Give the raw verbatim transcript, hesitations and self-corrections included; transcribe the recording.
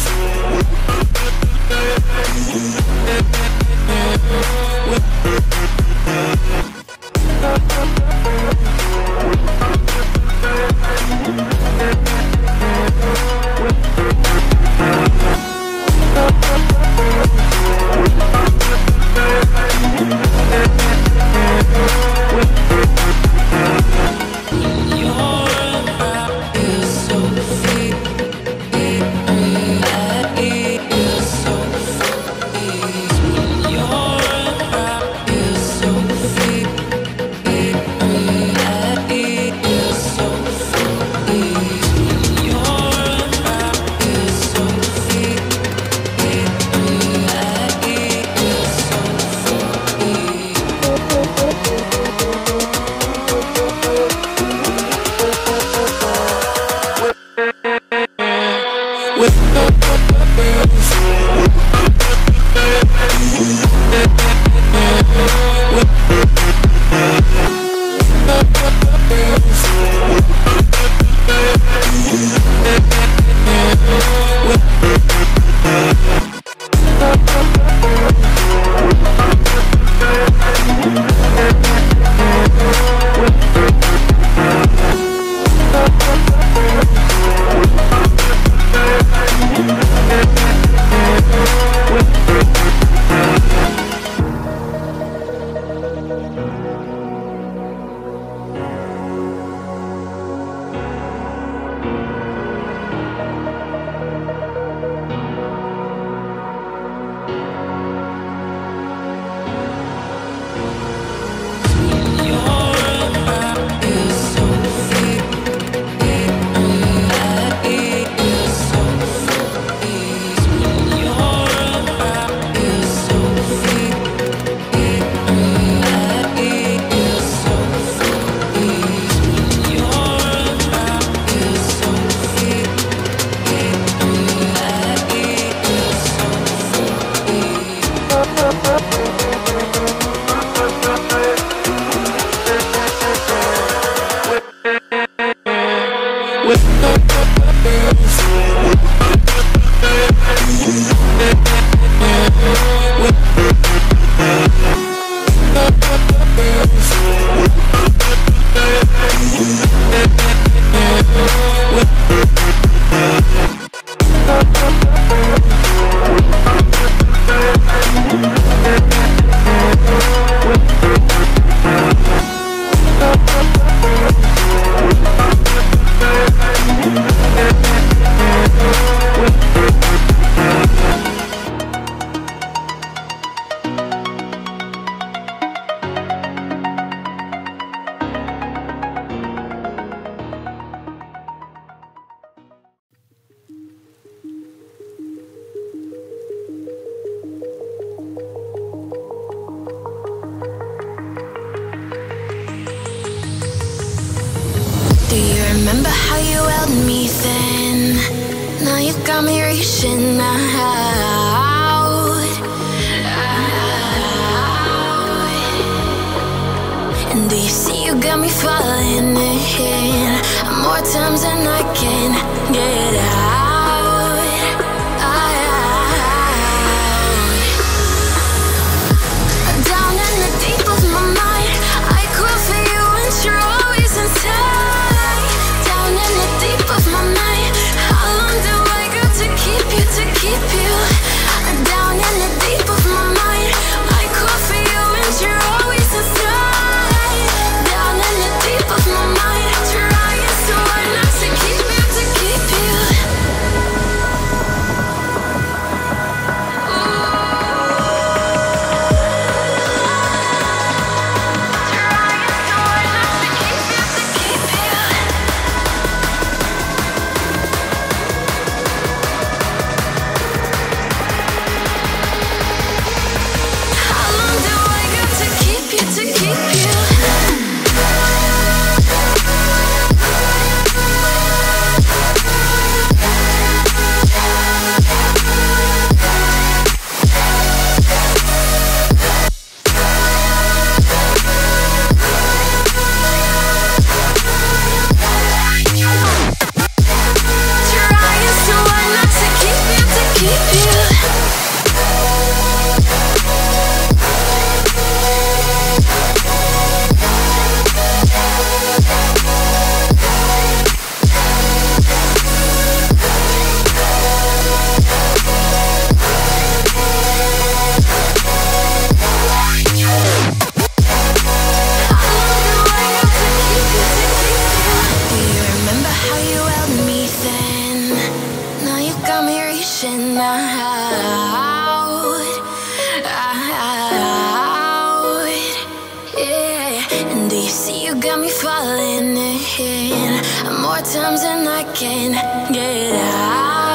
Remember how you held me then? Now you got me reaching out, out. And do you see you got me falling in more times than I can get out, out. Down in the deep of my mind, I crawl for you and you're always inside. In the deep of my mind, how long do I got to keep you, to keep you? Down in the deep of my mind, I call for you and you're always inside. Down in the deep of my mind, trying so hard not to keep you, to keep you. crashing out, out, yeah. And do you see you got me falling in more times than I can get out?